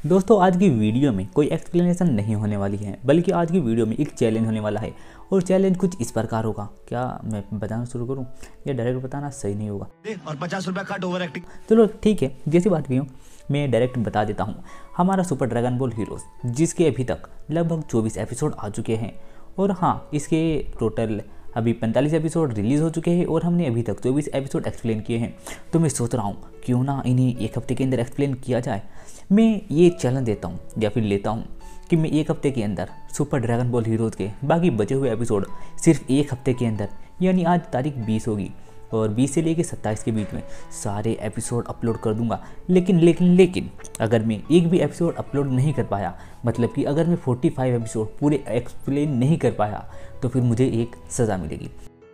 दोस्तों आज की वीडियो में कोई एक्सप्लेनेशन नहीं होने वाली है, बल्कि आज की वीडियो में एक चैलेंज होने वाला है। और चैलेंज कुछ इस प्रकार होगा। क्या मैं बताना शुरू करूं या डायरेक्ट बताना सही नहीं होगा? और 50 रुपया कट ओवर एक्टिंग। चलो ठीक है, जैसी बात भी हो मैं डायरेक्ट बता देता हूँ। हमारा सुपर ड्रैगन बॉल हीरोज़, जिसके अभी तक लगभग 24 एपिसोड आ चुके हैं, और हाँ, इसके टोटल अभी 45 एपिसोड रिलीज़ हो चुके हैं और हमने अभी तक 24 एपिसोड एक्सप्लेन किए हैं। तो मैं सोच रहा हूँ क्यों ना इन्हें एक हफ्ते के अंदर एक्सप्लेन किया जाए। मैं ये चैलेंज देता हूँ या फिर लेता हूँ कि मैं एक हफ्ते के अंदर सुपर ड्रैगन बॉल हीरोज़ के बाकी बचे हुए एपिसोड सिर्फ एक हफ्ते के अंदर, यानी आज तारीख 20 होगी और 20 से लेकर 27 के बीच में सारे एपिसोड अपलोड कर दूंगा। लेकिन अगर मैं एक भी एपिसोड अपलोड नहीं कर पाया, मतलब कि अगर मैं 45 एपिसोड पूरे एक्सप्लेन नहीं कर पाया, तो फिर मुझे एक सज़ा मिलेगी।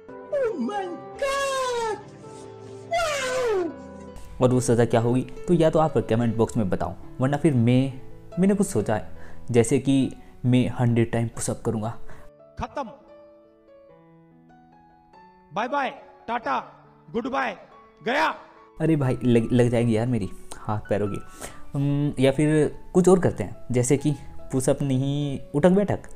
और वो सज़ा क्या होगी तो या तो आप कमेंट बॉक्स में बताओ, वरना फिर मैंने कुछ सोचा है, जैसे कि मैं 100 टाइम पुशअप करूँगा। खत्म, bye bye, tata, goodbye, गया। अरे भाई लग जाएंगी यार मेरी हाथ पैरों की। या फिर कुछ और करते हैं, जैसे कि पुशअप नहीं, उठक बैठक।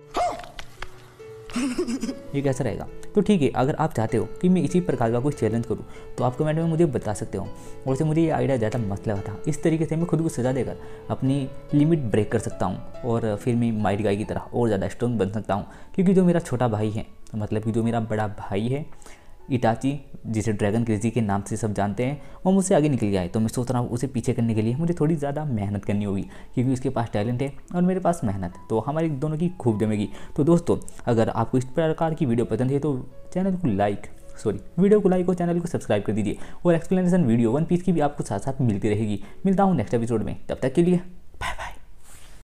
ये कैसा रहेगा? तो ठीक है, अगर आप चाहते हो कि मैं इसी प्रकार का कोई चैलेंज करूं, तो आप कमेंट में मुझे बता सकते हो। और उससे मुझे ये आइडिया ज़्यादा मस्त लगा था। इस तरीके से मैं खुद को सजा देकर अपनी लिमिट ब्रेक कर सकता हूं और फिर मैं माइट गाय की तरह और ज़्यादा स्ट्रॉन्ग बन सकता हूं। क्योंकि जो मेरा छोटा भाई है, मतलब कि जो मेरा बड़ा भाई है इटाची, जिसे ड्रैगन क्रेजी के नाम से सब जानते हैं, वो मुझसे आगे निकल गया है। तो मैं सोच रहा हूँ उसे पीछे करने के लिए मुझे थोड़ी ज़्यादा मेहनत करनी होगी, क्योंकि उसके पास टैलेंट है और मेरे पास मेहनत, तो हमारी दोनों की खूब जमेगी। तो दोस्तों, अगर आपको इस प्रकार की वीडियो पसंद है तो वीडियो को लाइक और चैनल को सब्सक्राइब कर दीजिए। और एक्सप्लेनेशन वीडियो वन पीस की भी आपको साथ साथ मिलती रहेगी। मिलता हूँ नेक्स्ट एपिसोड में, तब तक के लिए